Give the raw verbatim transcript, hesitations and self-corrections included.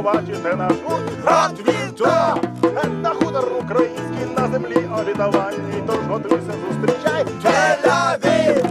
побачите наш гурт Хатвінта! На хутор український, на землі обітованій, тож готуйся, зустрічай Тель-Авів!